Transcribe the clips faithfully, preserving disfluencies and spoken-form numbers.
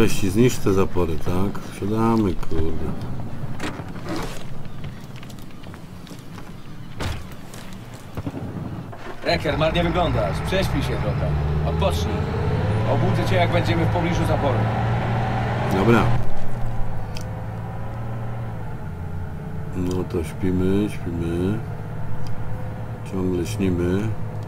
treści, zniszcz te zapory, tak? Wsiadamy, kurde. Reker, marnie wyglądasz. Prześpij się trochę. Odpocznij. Obudzę cię, jak będziemy w pobliżu zapory. Dobra. No to śpimy, śpimy. Ciągle śnimy.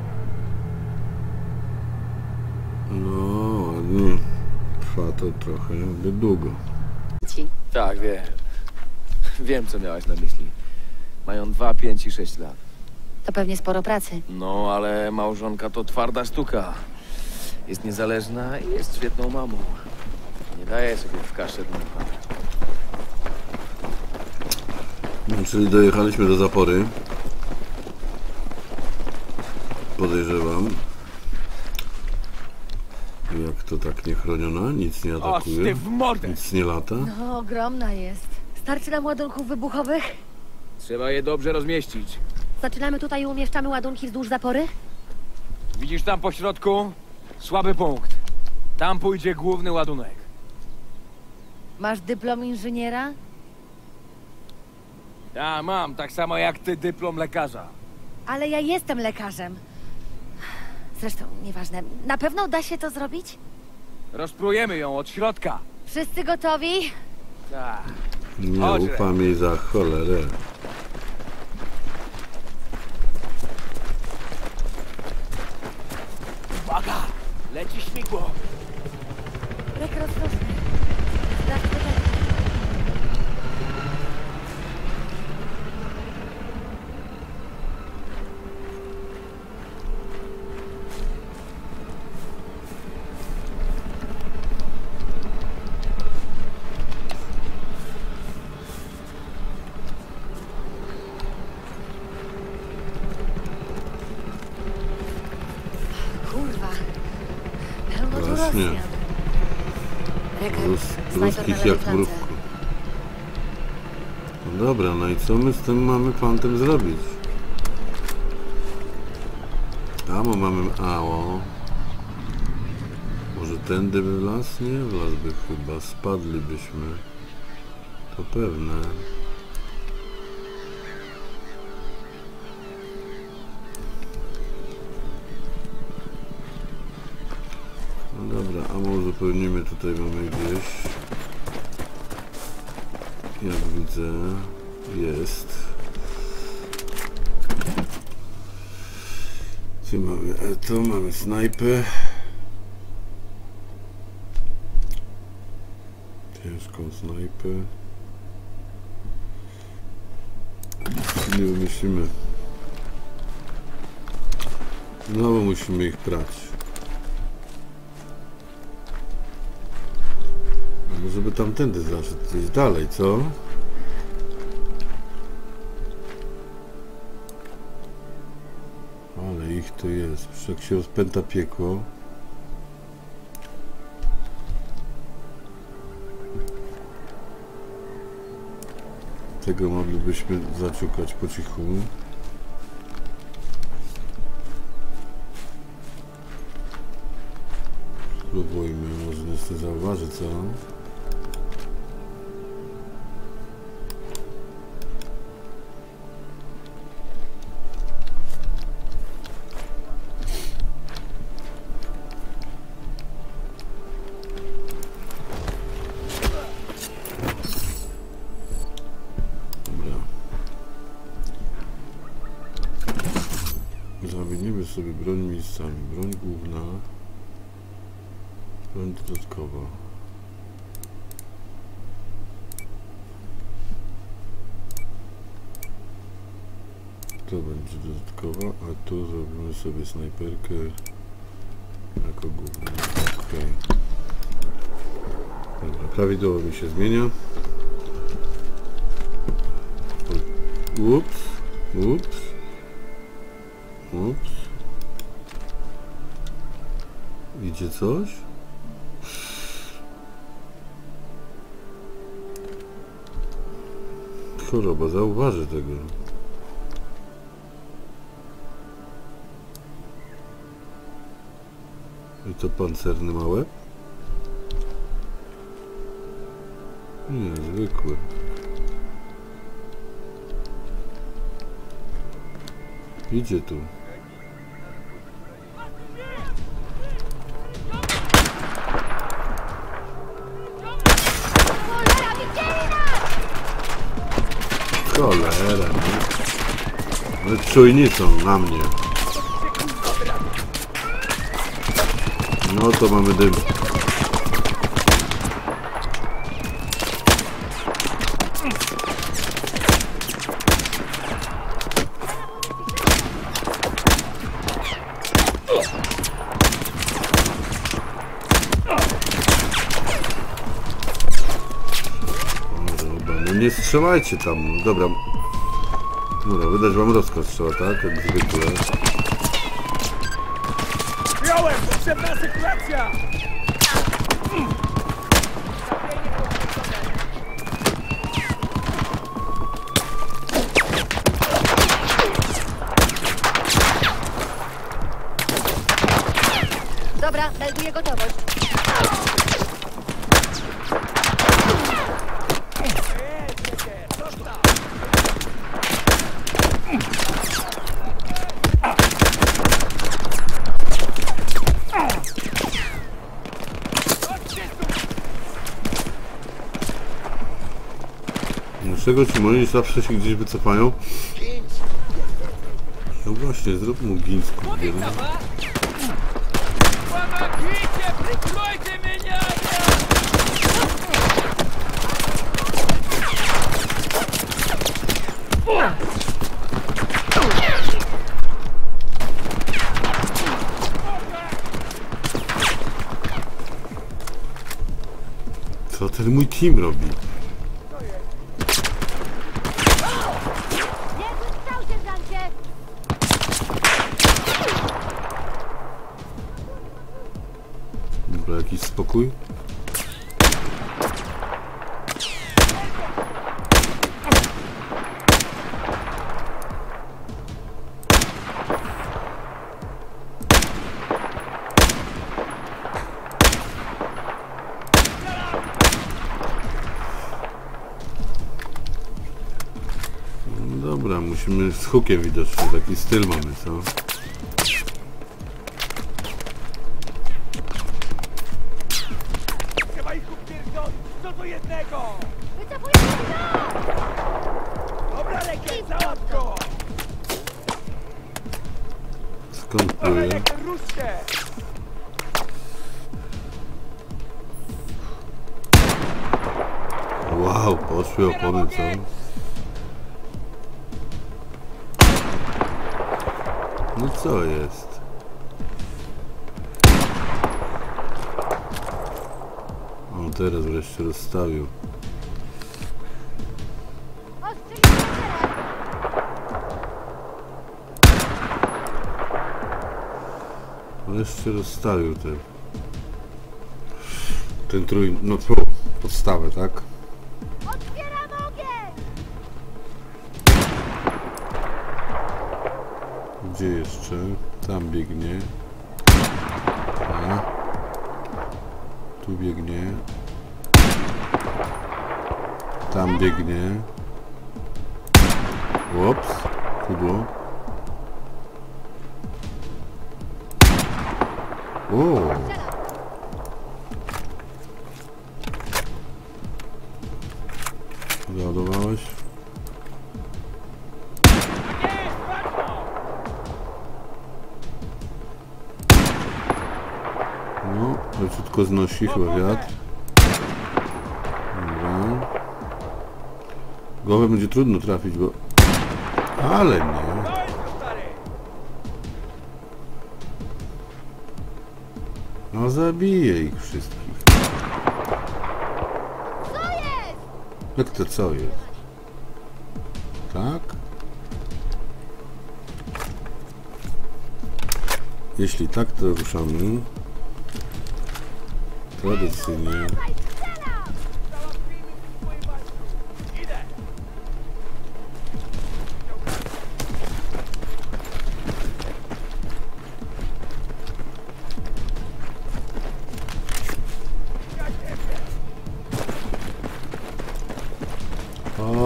No ładnie. Trwa to trochę jakby długo. Tak, wiem. Wiem, co miałaś na myśli. Mają dwa, pięć i sześć lat. To pewnie sporo pracy. No, ale małżonka to twarda sztuka. Jest niezależna i jest świetną mamą. Nie daje sobie w kaszę dmucha. No, czyli dojechaliśmy do zapory. Podejrzewam. Jak to tak niechroniona? Nic nie atakuje? ty w mordę! Nic nie lata? No, ogromna jest. Starczy nam ładunków wybuchowych? Trzeba je dobrze rozmieścić. Zaczynamy tutaj i umieszczamy ładunki wzdłuż zapory? Widzisz tam po środku? Słaby punkt. Tam pójdzie główny ładunek. Masz dyplom inżyniera? Ja mam, tak samo jak ty, dyplom lekarza. Ale ja jestem lekarzem. Zresztą, nieważne. Na pewno da się to zrobić? Rozprujemy ją od środka. Wszyscy gotowi? Tak. Nie Chodź, ufam jej za cholerę. Uwaga! Leci śmigło. Rek rozproszny. Sprawdź pytanie. Kurwa. Pełno tu Właśnie. Rosjan. Reker, Rus, snajper na ruskich lewej jak flance. mrówku. No dobra, no i co my z tym mamy fantem zrobić? Amo mamy... Ało. Może tędy by wlazł? Nie wlazłby chyba. Spadlibyśmy. To pewne. No dobra, amo uzupełnimy tutaj, mamy gdzieś. Jak widzę, jest. Tu mamy, e, tu mamy snajpę. Ciężką snajpę. Nie wymyślimy. Znowu musimy ich prać. Żeby tamtędy zaszedł gdzieś dalej, co? Ale ich tu jest. Jak się rozpęta piekło. Tego moglibyśmy zaciukać po cichu. Spróbujmy, może nas nie zauważy, co? Zamienimy sobie broń miejscami. Broń główna. Broń dodatkowa. To będzie dodatkowa, a tu zrobimy sobie snajperkę jako główną. Okay. Dobra, prawidłowo mi się zmienia. Ups, ups. Ups. Idzie coś? Choroba, zauważy tego. I to pancerny ma łeb? Nie, zwykły. Idzie tu. Cholera, nie? Ale czujni są na mnie. No to mamy dym. Nie strzelajcie tam, no dobra. Dobra, wydać wam rozkaz trzeba, tak? Jak zwykle. Przyjąłem! Potrzebna asekuracja! Dobra, melduję gotowość. Dlaczego ci moi zawsze się gdzieś wycofają? No właśnie, zrób mu gińsku. Помогите! Прикройте меня! Co ten mój team robi? Dobra, jakiś spokój. Dobra, musimy z hukiem widocznie, taki styl mamy, co? Trzeba ich upierdolić! Co do jednego! Wycofuję się! Dobra, lekarz, załatw go! Skąd Dobra, pluje? lekarz, rusz się! Wow, poszły opony, co? No co jest? O, teraz wreszcie rozstawił. Wreszcie rozstawił ten... Ten trój... no tfu, podstawę, tak? Otwieram ogień! Gdzie jeszcze? Tam biegnie. A. Tu biegnie. Tam biegnie. Łops. Kudło. O. Załadowałeś? No, leciutko znosi chyba wiatr. Dobra. Głowę będzie trudno trafić, bo... Ale nie. No zabiję ich wszystkich. Co jest? Jak to co jest? Tak? Jeśli tak, to ruszamy. Tradycyjnie.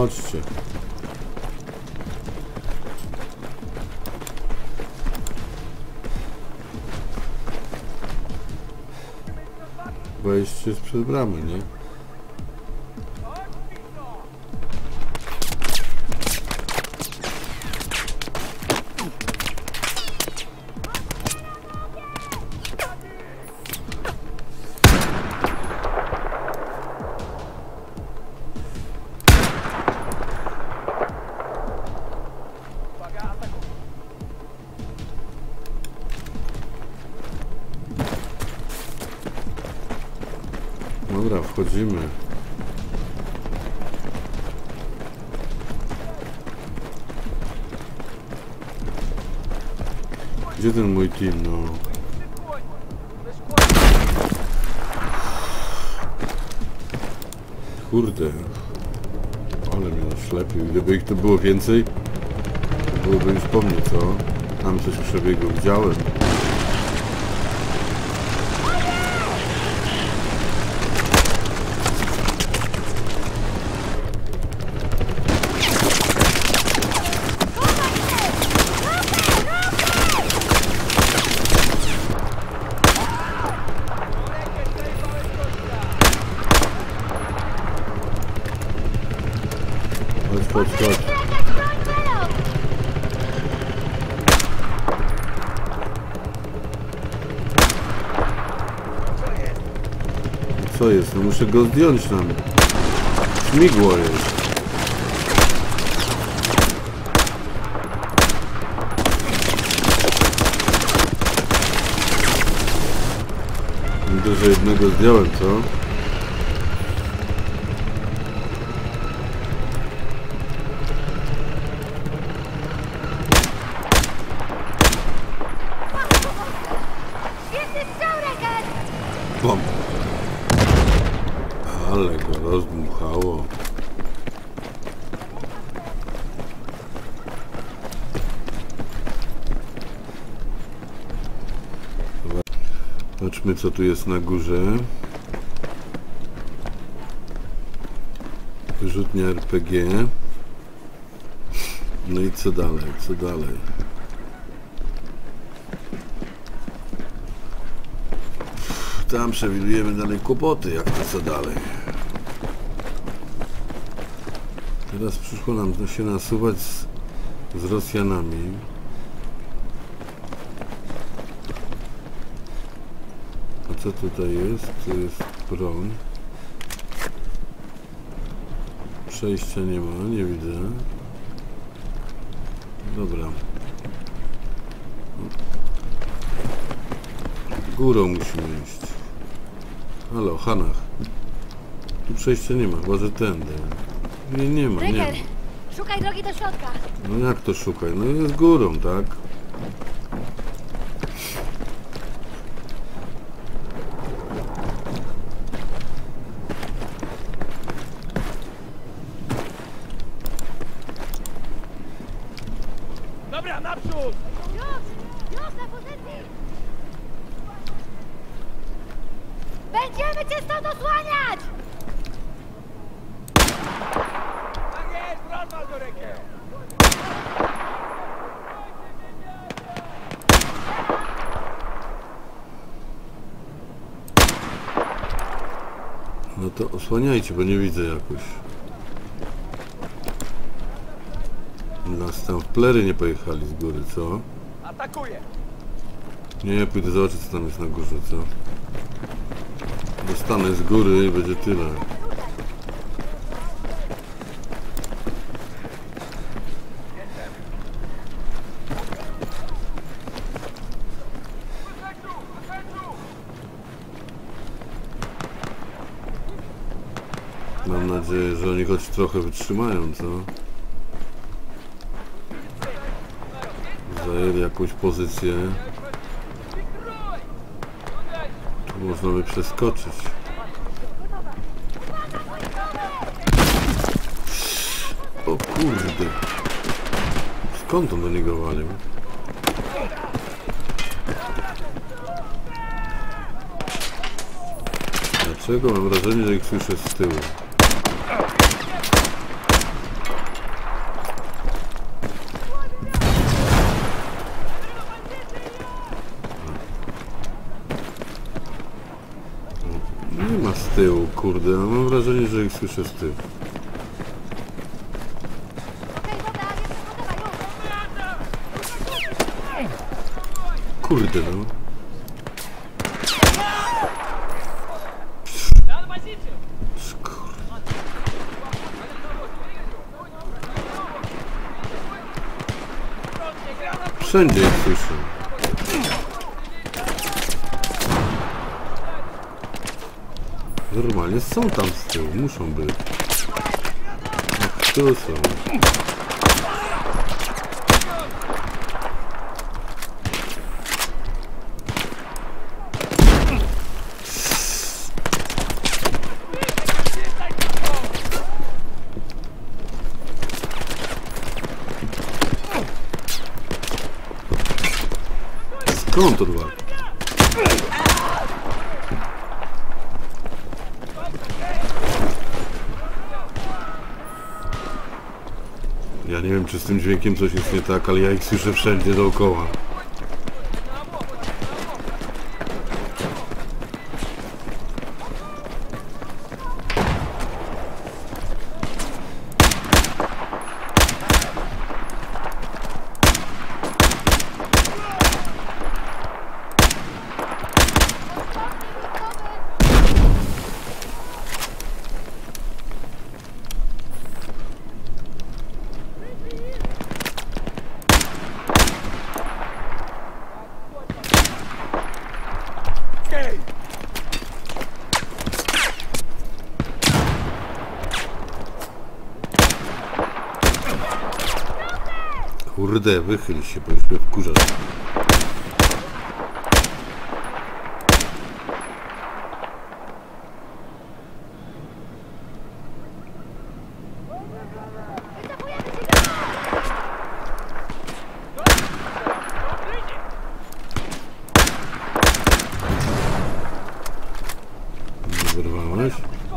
chodźcie. Wejście jest przed bramy, nie? Dobra, wchodzimy. Gdzie ten mój team, no? Kurde. Ale mnie naślepił. Gdyby ich tu było więcej, to byłoby już po mnie, co? Tam coś przebiegło, widziałem. Chodź, chodź, chodź. Co jest? No muszę go zdjąć nam. Śmigło jest. Widzę, że jednego zdjąłem, co? Bom. Ale go rozdmuchało. Zobaczmy, co tu jest na górze. Wyrzutnia R P G. No i co dalej? Co dalej? Tam przewidujemy dalej kłopoty, jak to co dalej. Teraz przyszło nam się nasuwać z, z Rosjanami. A co tutaj jest? Tu jest broń. Przejścia nie ma, nie widzę. Dobra. Górą musimy iść. Halo, Hanach. Tu przejścia nie ma, chyba że tędy. Nie, nie ma, nie ma. Ryker, szukaj drogi do środka. No jak to szukaj? No jest górą, tak? Dobra, naprzód! Już, już na pozycji! Będziemy cię stąd osłaniać! Tak jest, rozwal do rękę! No to osłaniajcie, bo nie widzę jakoś. Nas tam w plery nie pojechali z góry, co? Atakuję! Nie, pójdę zobaczyć, co tam jest na górze, co? Dostanę z góry i będzie tyle. Mam nadzieję, że oni choć trochę wytrzymają, co? Zajęli jakąś pozycję. Tu można by przeskoczyć. O kurde. Skąd on do niego walił? Dlaczego mam wrażenie, że ich słyszę z tyłu? tyłu, kurde. No, mam wrażenie, że ich słyszę z tyłu. Okej, dobra, jestem gotowa, już. Kurde, no. Skur... Wszędzie ich słyszę. Normalnie są tam z tyłu, muszą być. No, tu są. Skąd to dwa? Ja nie wiem, czy z tym dźwiękiem coś jest nie tak, ale ja ich słyszę wszędzie dookoła. Kurde, wychyl się, bo już mnie wkurzasz. Nie wyrwałeś?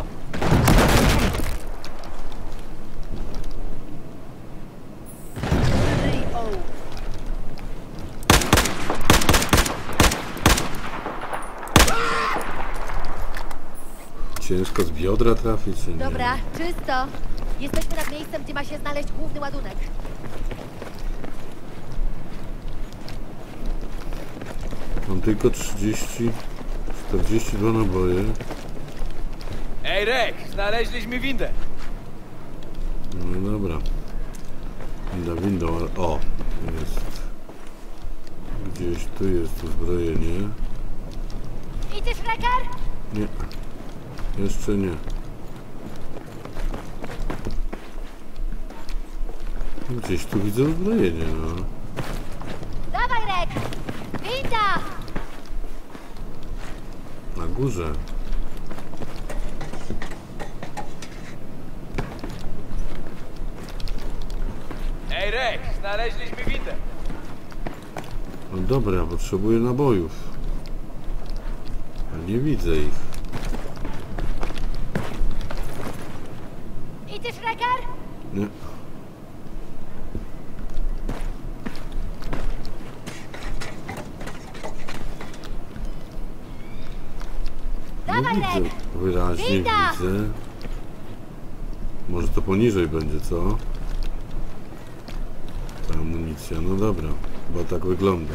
Ciężko z biodra trafić, czy nie? Dobra, czysto. Jesteśmy nad miejscem, gdzie ma się znaleźć główny ładunek. Mam tylko trzydzieści, czterdzieści dwa naboje. Ej, Rek, znaleźliśmy windę. No dobra. Winda, windą, ale... O! Jest. Gdzieś tu jest uzbrojenie. Idziesz, Reker? Nie. Jeszcze nie. Gdzieś tu widzę uzbrojenie, no. Dawaj, Rek! Winda! Na górze. Ej, Rek, znaleźliśmy windę. No dobra, potrzebuję nabojów. A nie widzę ich. Idziesz, Reker? Nie. Nie Dawaj, widzę. Rek! Wyraźnie Winda! widzę. Może to poniżej będzie, co? Ta amunicja, no dobra. Chyba tak wygląda.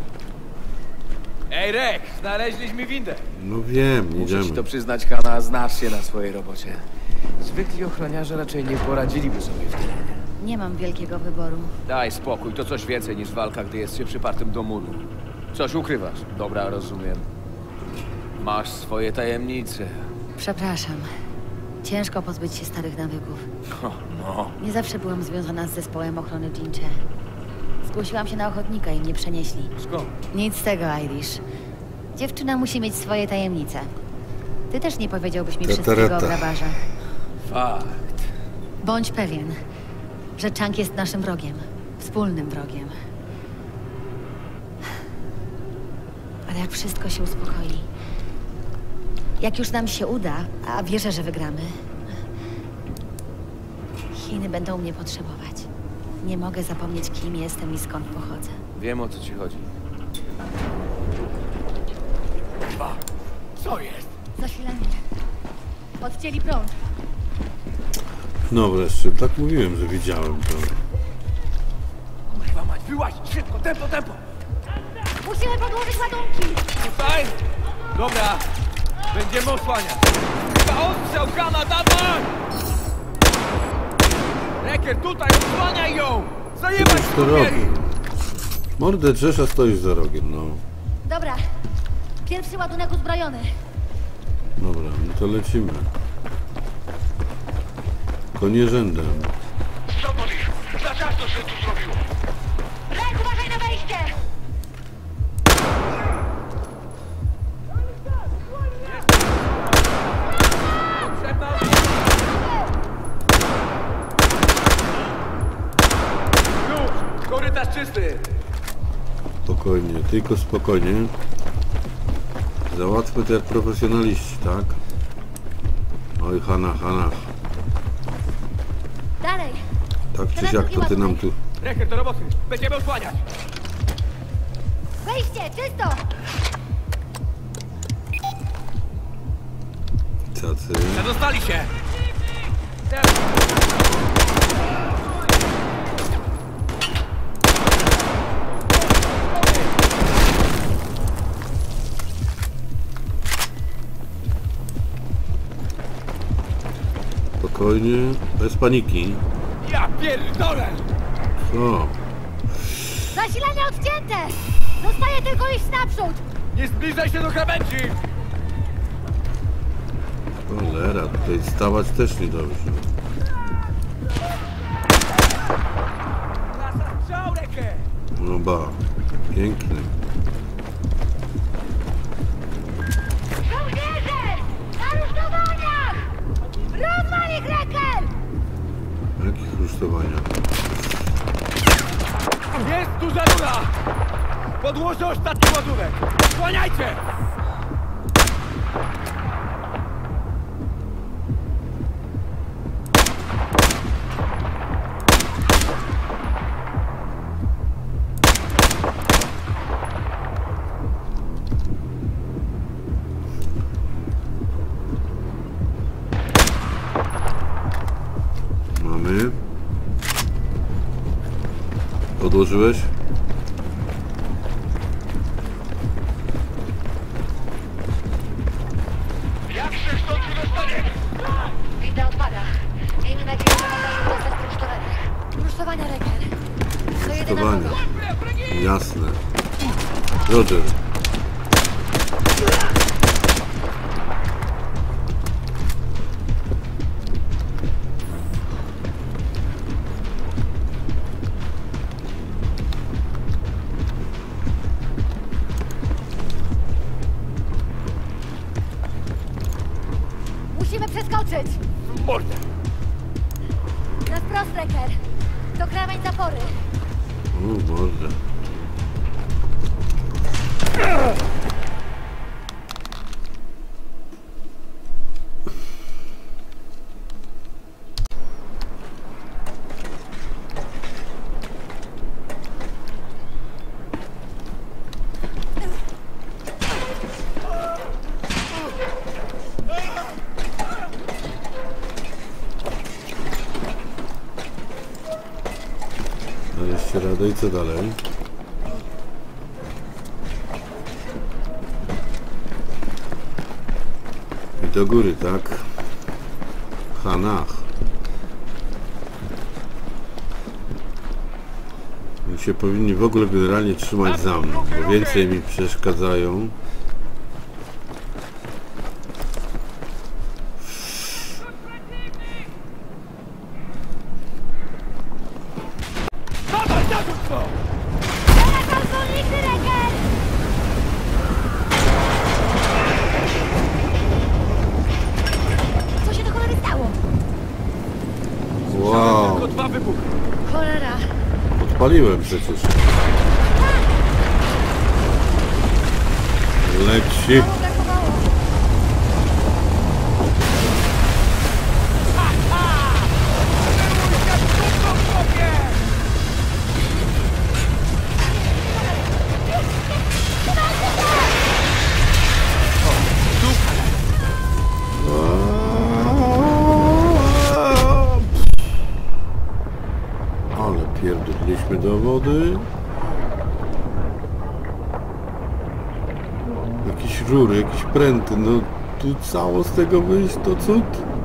Ej, Rek, znaleźliśmy windę. No wiem, Muszę idziemy. ci to przyznać, Kana, znasz się na swojej robocie. Zwykli ochroniarze raczej nie poradziliby sobie w terenie. Nie mam wielkiego wyboru. Daj spokój, to coś więcej niż walka, gdy jest się przypartym do muru. Coś ukrywasz. Dobra, rozumiem. Masz swoje tajemnice. Przepraszam. Ciężko pozbyć się starych nawyków. No, no. Nie zawsze byłam związana z zespołem ochrony Jinche. Zgłosiłam się na ochotnika i mnie przenieśli. Skąd? Nic z tego, Irish. Dziewczyna musi mieć swoje tajemnice. Ty też nie powiedziałbyś mi Tatarata. wszystkiego o grabarzach. Fakt. Bądź pewien, że Chang jest naszym wrogiem. Wspólnym wrogiem. Ale jak wszystko się uspokoi, jak już nam się uda, a wierzę, że wygramy, Chiny będą mnie potrzebować. Nie mogę zapomnieć, kim jestem i skąd pochodzę. Wiem, o co ci chodzi. Co jest? Zasilanie. Odcięli prąd. No wreszcie, tak mówiłem, że widziałem to. Kurwa mać, wyłaź! Szybko, tempo, tempo! Musimy podłożyć ładunki. Tutaj! Dobra, będziemy osłaniać. Chyba ostrzał, Hanna, dawaj! Reker, tutaj, osłaniaj ją! Zajebać Kiedyś to kurwieli! robił. Mordę drzesz, a stoisz za rogiem, no. Dobra. Pierwszy ładunek uzbrojony. Dobra, no to lecimy. Konie rzędem. Zobacz ich! Za każdo się tu zrobiło! Rek, uważaj na wejście! Już! Korytarz czysty! Spokojnie, tylko spokojnie. Załatwmy to jak profesjonaliści, tak? Oj, Hanna, Hanna. Dalej. Tak czy siak to ty nam tu... Reker, do roboty! Będziemy osłaniać! Wejście, czysto! Cacy. Zadostali się! Spokojnie, bez paniki. Ja pierdolę! Co? Zasilanie odcięte! Zostaje tylko iść naprzód! Nie zbliżaj się do krawędzi! Cholera, tutaj stawać też niedobrze. Klasa strzał, Reker! No ba, piękny. Żołnierze! Na rusztowaniach! Rozwal ich, Reker! W jakich rusztowaniach? Jest duża rura! Podłożę ostatni ładunek! Osłaniajcie! Mamy. Odłożyłeś? Jak się stąd wydostanie? Winda odpada. Miejmy nadzieję, że nadają dostać do rusztowania. Rusztowania, Reker. To jedyna Rusztowania. droga. Jasne. Roger. Musimy przeskoczyć! Mordę! Na wprost, Reker. To krawędź zapory. O Boże. Daliście radę i co dalej? I do góry, tak? Hanach. Oni się powinni w ogóle generalnie trzymać za mną, bo więcej mi przeszkadzają. Dawaj, dawództwo! Teraz albo nigdy, Reker! Co się do cholery stało? Wow, Tylko dwa wybuchy. Cholera. odpaliłem przecież. Leci. Mało brakowało. Weszliśmy do wody. Jakieś rury, jakieś pręty, no tu cało z tego wyjść to cud.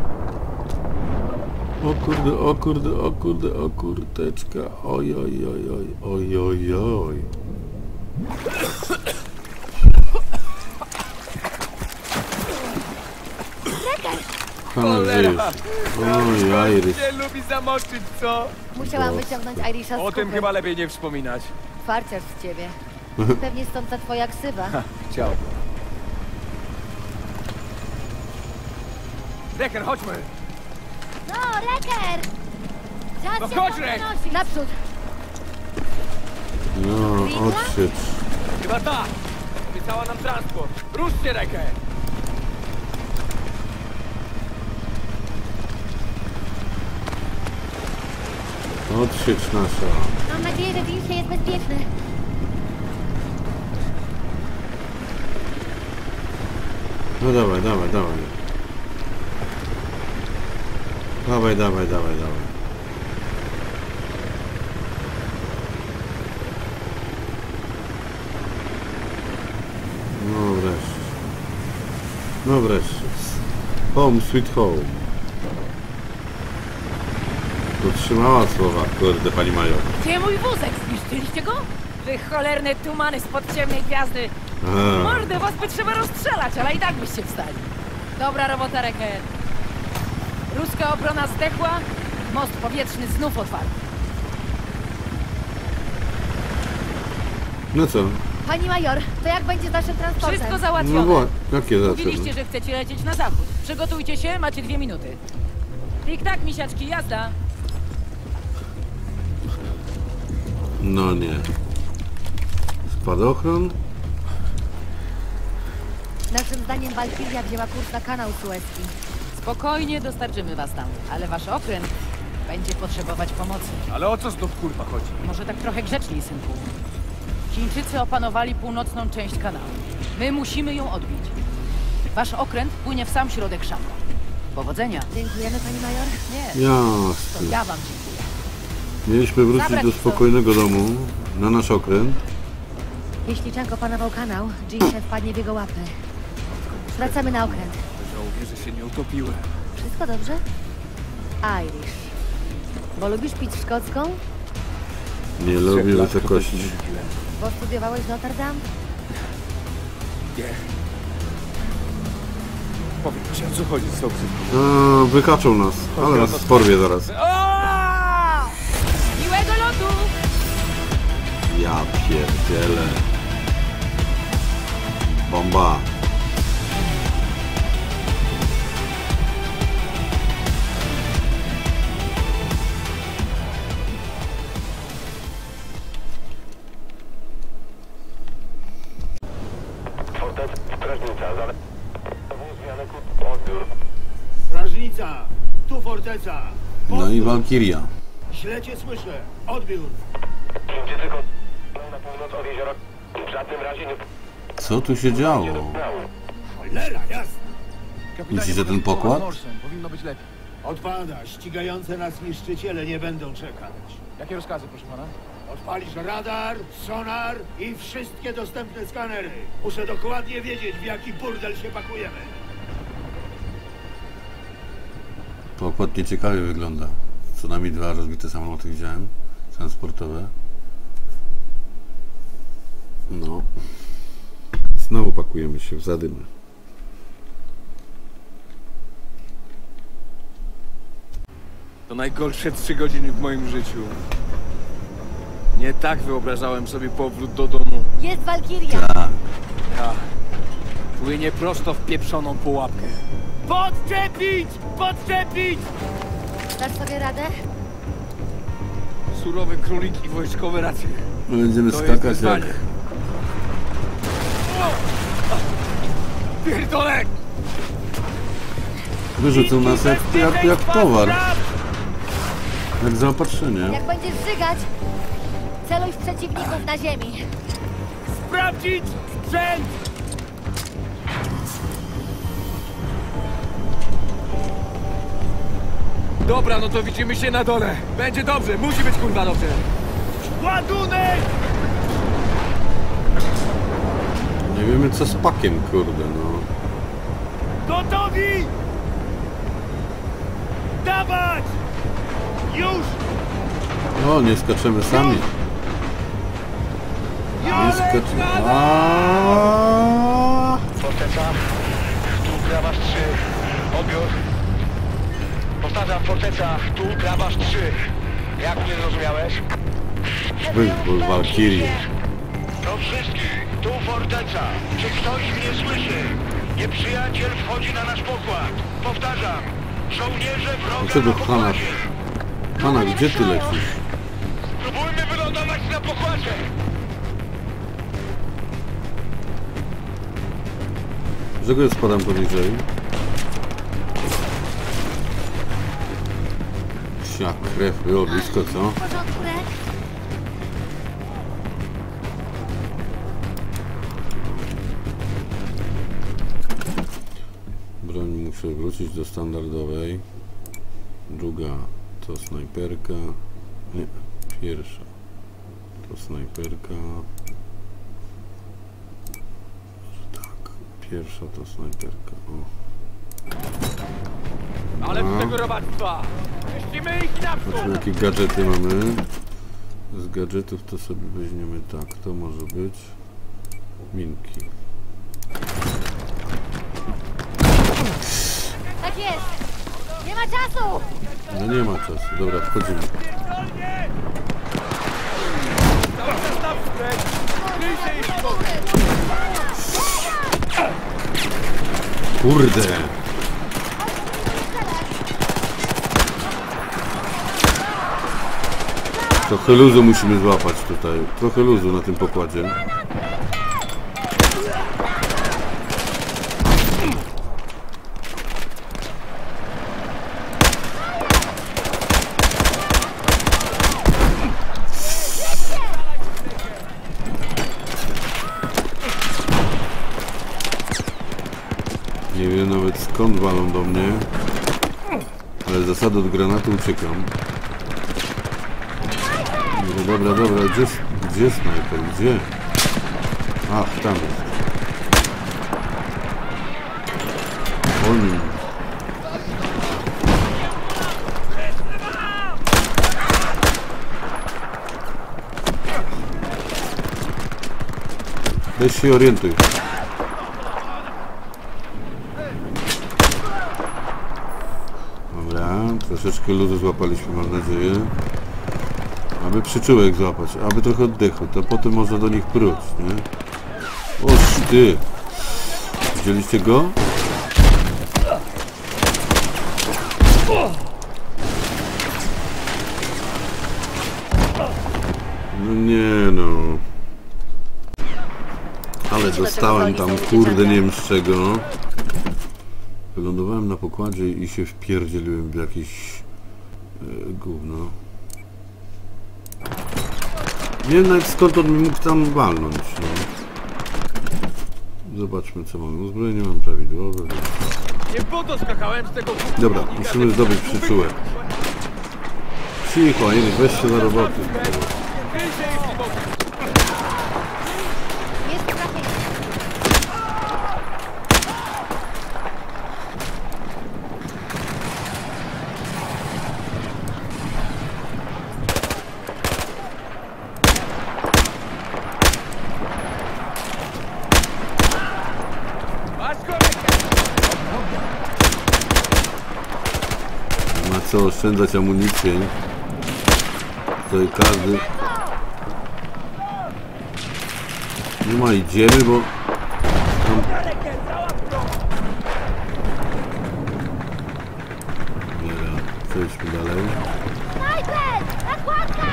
O kurde, o kurde, o kurde, o kurteczka, oj, oj, oj, oj, oj, oj, oj. Ale żyjesz. Oj, Iris. Nie lubi zamoczyć, co? Musiałam wyciągnąć Irisha z O tym kupy. chyba lepiej nie wspominać. Farciarz z ciebie. Pewnie stąd ta twoja ksywa. Chciałbym. Reker, chodźmy! No, Reker! Czas No się chodź, tam Rek! wynosić. Naprzód! No, odsiecz. Chyba tak! Obiecała nam transport. Ruszcie, Reker! Odsiecz nasza. Mam nadzieję, że Wilsie jest bezpieczny. No dawaj, dawaj, dawaj. Dawaj, dawaj, dawaj, dawaj. No wreszcie. No wreszcie. Home sweet home. Dotrzymała słowa, kurde, pani major. Gdzie mój wózek? Zniszczyliście go? Wy cholerne tumany spod ciemnej gwiazdy. A, Mordę was by trzeba rozstrzelać, ale i tak byście wstali. Dobra robota, Reker. Ruska obrona zdechła, most powietrzny znów otwarty. no co? Pani major, to jak będzie z naszym transportem? Wszystko No załatwione. bo, jakie Mówiliście, zaczęły? że chcecie lecieć na zachód. Przygotujcie się, macie dwie minuty. Tik tak, misiaczki, jazda. No nie. Spadochron? Naszym zdaniem Walkiria wzięła kurs na kanał Suezki. Spokojnie dostarczymy was tam, ale wasz okręt będzie potrzebować pomocy. Ale o co znów kurwa chodzi? Może tak trochę grzeczniej, synku. Chińczycy opanowali północną część kanału. My musimy ją odbić. Wasz okręt płynie w sam środek Szambo. Powodzenia. Dziękujemy, pani major. Nie, to Jasne. ja wam dziękuję. Mieliśmy wrócić Zabrać do co? spokojnego domu, na nasz okręt. Jeśli Chang opanował kanał, Jinchen wpadnie w jego łapy. Wracamy na okręt. Żałuję, że się nie utopiłem. Wszystko dobrze? Irish. Bo lubisz pić szkocką? Nie lubię wysokości. Bo studiowałeś w Notre Dame? Nie. Powiem ci, o co chodzi z Soksem. A, wykaczą nas, ale nas porwie zaraz. Miłego lotu! Ja pierdzielę. Bomba. Strażnica, zale... zmianę odbiór. Strażnica! Tu forteca! No i Walkiria. Źle cię słyszę! Odbiór! Chińczycy kontrolują na północ od jeziora. W żadnym razie nie... Co tu się działo? Cholera, jasna! Myślisz, że ten pokład? Powinno być lepiej. Odpada. Ścigające nas niszczyciele nie będą czekać. Jakie rozkazy, proszę pana? Odpalisz radar, sonar i wszystkie dostępne skanery. Muszę dokładnie wiedzieć, w jaki burdel się pakujemy. Pokład nieciekawie wygląda. Co najmniej dwa rozbite samoloty widziałem. Transportowe. No. Znowu pakujemy się w zadymy. To najgorsze trzy godziny w moim życiu. Nie tak wyobrażałem sobie powrót do domu. Jest Walkiria! Tak. Ja płynie prosto w pieprzoną pułapkę. Podczepić! Podczepić! Dasz sobie radę? Surowe króliki, wojskowe racje. Będziemy To jest skakać wyzwanie. jak... Pierdolek! Wyrzucą nas jak, jak, jak towar. Jak zaopatrzenie. Jak będziesz żygać, celuj w przeciwników na ziemi. Sprawdzić sprzęt! Dobra, no to widzimy się na dole. Będzie dobrze, musi być kurwa dobrze. Ładunek! Nie wiemy co z pakiem, kurde, no. Gotowi! Dawać! Już! O, nie skaczemy sami. Nie skaczemy. Aaaa! Forteca, tu grabasz trzy. Odbiór. Powtarzam, forteca, tu grabasz trzy. Jak mnie zrozumiałeś? Wyzwól Walkirii. Do wszystkich, tu forteca. Czy ktoś mnie słyszy? Nieprzyjaciel wchodzi na nasz pokład. Powtarzam, żołnierze wroga Dlaczego na Hanna? pokładzie. Hanna, gdzie ty lecisz? Spróbujmy wylądować na pokładzie. Dlaczego ja spadam poniżej? Sia, krew, było blisko, co? W porządku, Rek? Broń muszę wrócić do standardowej. Druga to snajperka. Nie, pierwsza to snajperka. Tak, pierwsza to snajperka. O. Ale No. do tego robactwa! Puścimy ich naprzód! Zobaczmy jakie gadżety mamy. Z gadżetów to sobie weźmiemy tak. To może być minki. Tak jest! Nie ma czasu! No nie ma czasu. Dobra, wchodzimy. Kurde! Trochę luzu musimy złapać tutaj. Trochę luzu na tym pokładzie. Nie wiem nawet skąd walą do mnie, ale zasady od granatu uciekam. Dobra, dobra, dobra, gdzie, gdzie snajper, gdzie? Ach, tam jest. On. Weź się orientuj. Dobra, troszeczkę luzu złapaliśmy, mam nadzieję. Aby przyczółek złapać, aby trochę oddechu, to potem można do nich pruć, nie? Oż ty! Widzieliście go? No nie no. Ale dostałem tam, kurde, nie wiem z czego. Wylądowałem na pokładzie i się wpierdzieliłem w jakieś e, gówno. Nie wiem nawet skąd on mi mógł tam walnąć, no. Zobaczmy co mamy. Uzbrojenie mam prawidłowe. Nie po to skakałem z tego... Dobra, musimy zdobyć przyczółek. Cicho, Erik, weź się za roboty. Jest trafienie. Ma co oszczędzać amunicję. Tutaj każdy... Nie ma, idziemy, bo... Tam... Dobra, przejdźmy dalej. Snajper! Nakładka!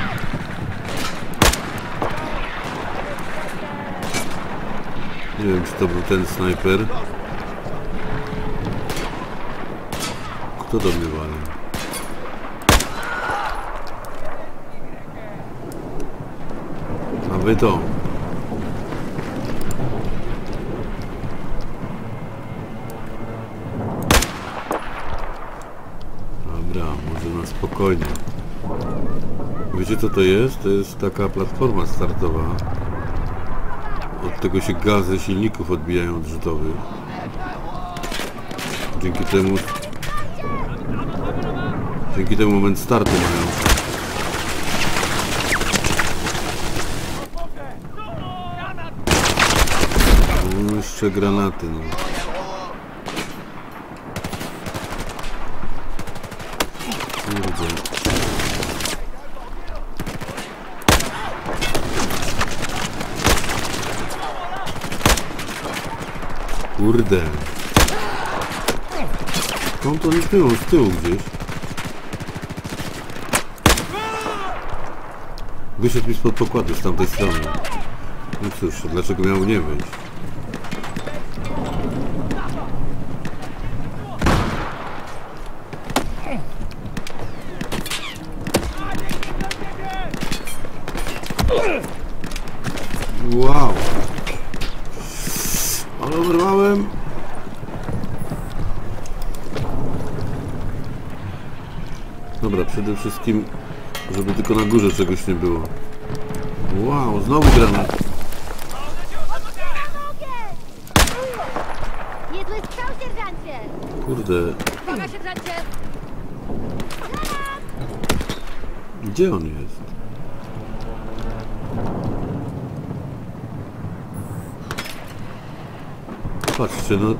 Nie wiem, czy to był ten snajper. Kto do mnie wali? A wy to. Dobra, może na spokojnie. Wiecie co to jest? To jest taka platforma startowa. Od tego się gazy silników odbijają odrzutowych. Dzięki temu... Dzięki temu moment startu mają. No, jeszcze granaty, no. Kurde. Kurde. Skąd oni były? Z tyłu gdzieś. Wyszedł mi spod pokładu z tamtej strony. No cóż, dlaczego miał nie wyjść? Wow! Ale oberwałem! Dobra, przede wszystkim, żeby tylko na górze czegoś nie było. Wow, znowu granat! Niezły strzał, sierżancie! Kurde, Uwaga, sierżancie! gdzie on jest? Patrzcie, no...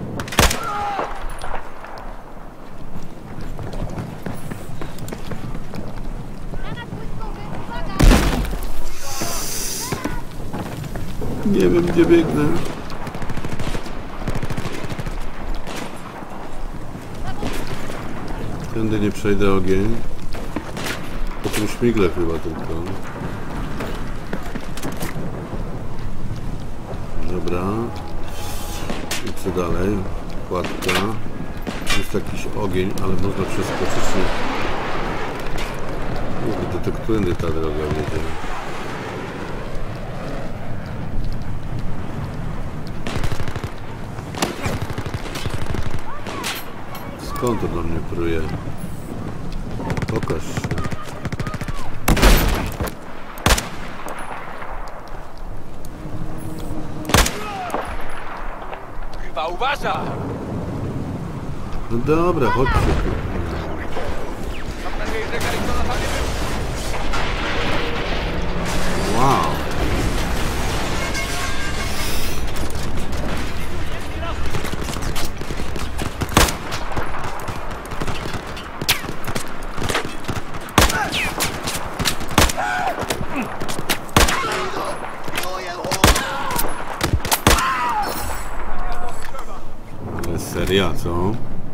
Nie wiem, gdzie biegnę. Tędy nie przejdę ogień. Po tym śmigle chyba tylko. Dobra. I co dalej? Kładka. Jest jakiś ogień, ale można przeskoczyć. Kurde, to którędy ta droga wiedzie? Skąd to do mnie pruje? Pokaż się. Chyba uważa! No dobra, chodźcie. Mam nadzieję, że Garrisona tam nie był. Wow. Ale seria, co?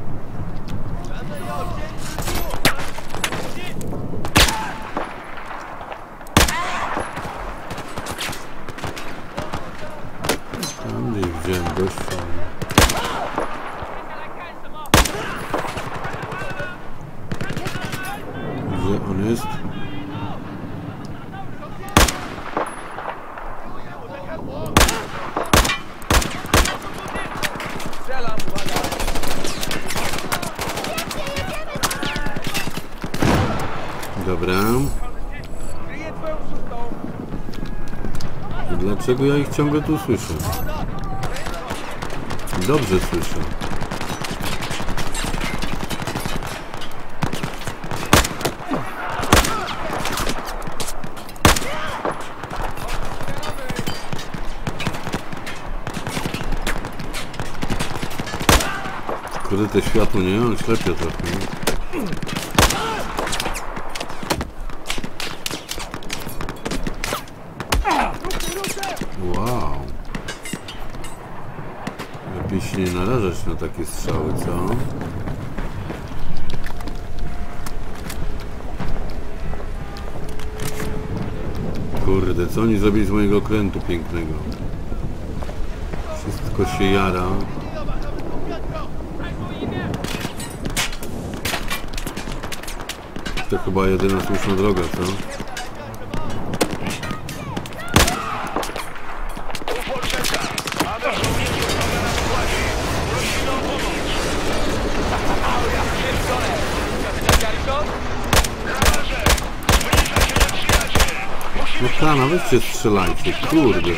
Tam gdzieś wziąłem gościa. Gdzie on jest? Strzelam, uwaga! Dobra. Kryję twoją szóstą! Dlaczego ja ich ciągle tu słyszę? Dobrze słyszę. Kurde, te światło, nie? On ślepia trochę. Wow. Lepiej się nie narażać na takie strzały, co? Kurde, co oni zrobili z mojego okrętu pięknego? Wszystko się jara. To chyba jedyna słuszna droga, co? Tu forteca. Mamy żołnierzy wroga na pokładzie. Prosimy o pomoc. Pierdolę! Kapitan Garrison? Radarze! No ta, no weźcie strzelajcie, kurde.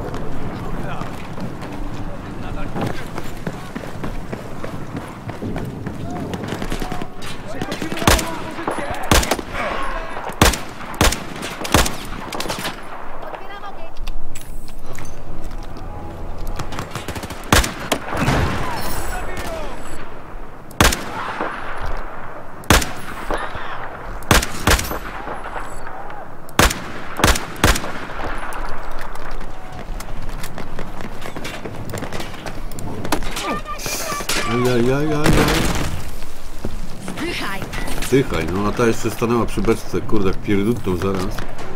Ajajajajaj. Zdychaj! Zdychaj, no a ta jeszcze stanęła przy beczce, kurde, jak pierdutną zaraz.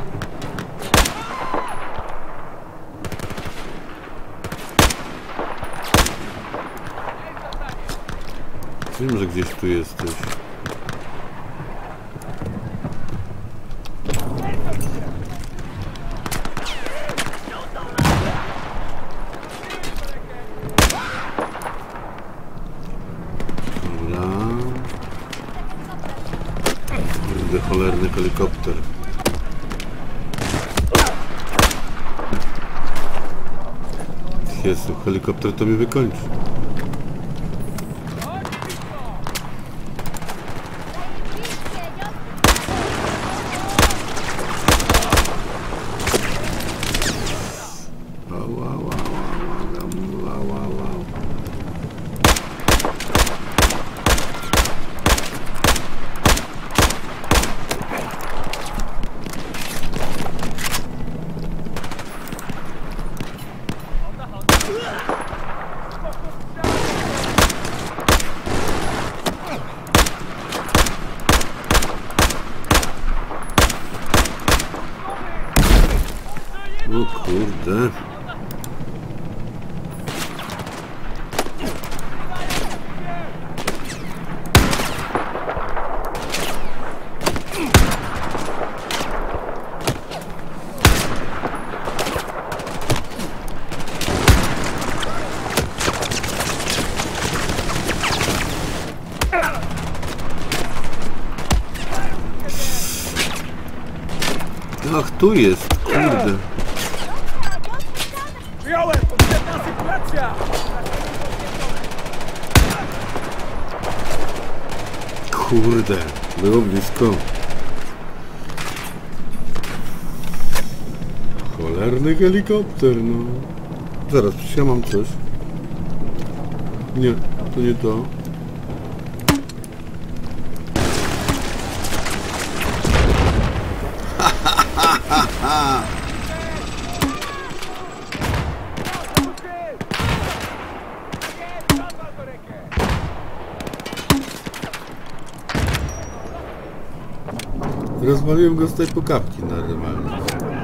Wiem, że gdzieś tu jesteś. Cholerny helikopter. Jezu, helikopter to mi wykończy. Wow, wow, wow, wow, wow, wow. O kurde. Ach, tu jest, kurde. Przyjąłem! Potrzebna sytuacja! Kurde, było blisko. Cholerny helikopter, no. Zaraz, przecież ja mam coś. Nie, to nie to. Rozwaliłem go z tej pokapki normalnie.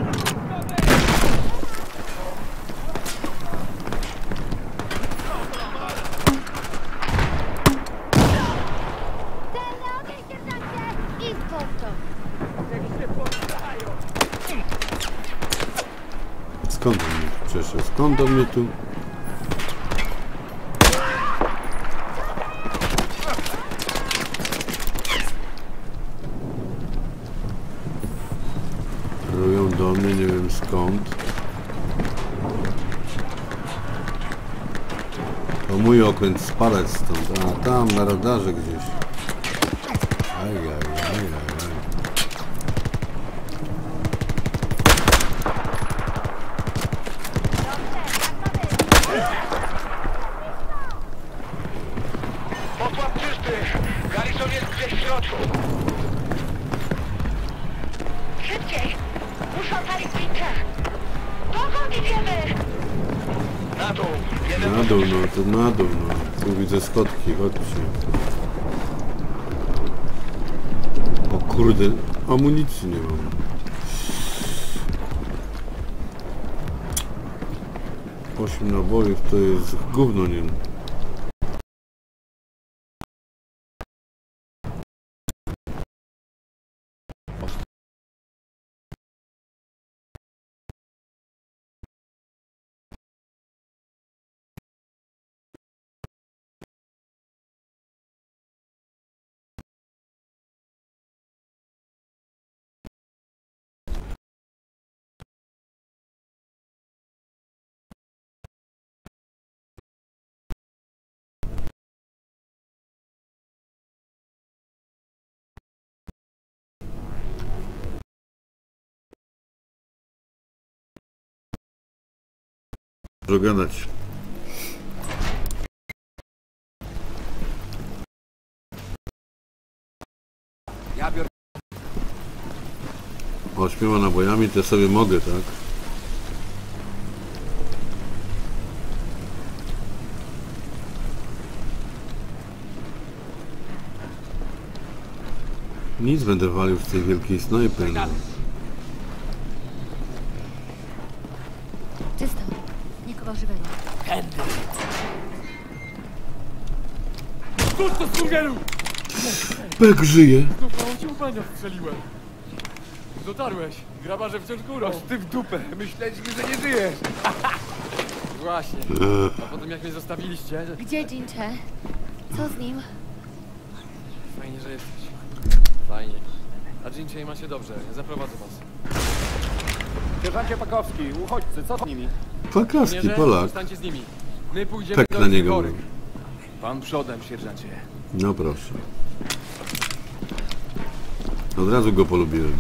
Skąd on mnie tu przeszedł? Skąd on mnie tu? Prują do mnie, nie wiem skąd. To mój okręt, spadać stąd. A tam na radarze gdzieś. Ajajaj. Pokład czysty! Garrison jest gdzieś w środku! Szybciej! Muszą palić winkę! Dokąd idziemy? Na dół! Jeden Na dół, no to na dół, no. Tu widzę schodki, chodźcie. O kurde, amunicji nie mam. Osiem nabojów to jest gówno, nie? Dużo gadać. Ja biorę... Ośmioma nabojami to sobie mogę, tak? Nic będę walił z tej wielkiej snajpy. No. Czysto. Nikogo żywego. Tędy. Cóż to skurwielu! Pek żyje. Znów małą ci upania strzeliłem. Dotarłeś. Grabarze wciąż górą. Ty w dupę. Myśleliśmy, że nie żyjesz. Właśnie. A potem jak mnie zostawiliście... Gdzie Jinche? Co z nim? Fajnie, że jesteś. Fajnie. A Jinchej ma się dobrze. Zaprowadzę was. Sierżancie Pakowski, uchodźcy, co z nimi? Pakaski, Żołnierze, Polak. zostańcie z nimi. My pójdziemy Pek do na niego. Gory. Pan przodem, sierżancie. No proszę. Od razu go polubiłem.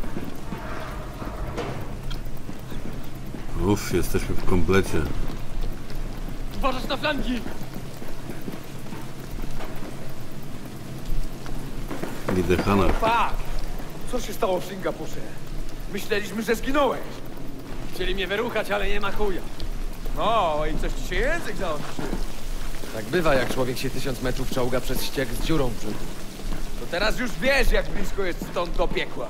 Uff, jesteśmy w komplecie. Uważasz na flanki! Idę Hanna. Pak! Co się stało w Singapurze? Myśleliśmy, że zginąłeś. Chcieli mnie wyruchać, ale nie ma chuja. No i coś ci się język zaostrzył. Tak bywa, jak człowiek się tysiąc metrów czołga przez ściek z dziurą w brzuchu. To teraz już wiesz, jak blisko jest stąd do piekła.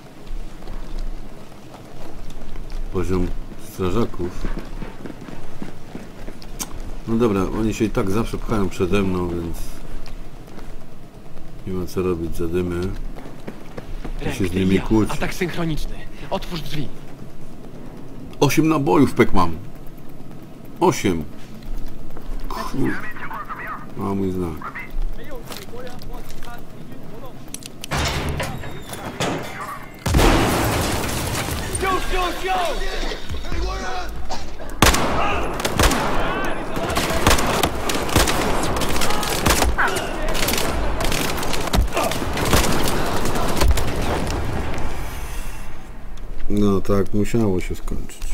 Poziom strażaków. No dobra, oni się i tak zawsze pchają przede mną, więc nie ma co robić, zadymy. I się z nimi kłócić. Atak synchroniczny. Otwórz drzwi. Osiem nabojów pek mam. Osiem. Kur... Ma mój znak. Już, już, już! No tak, musiało się skończyć.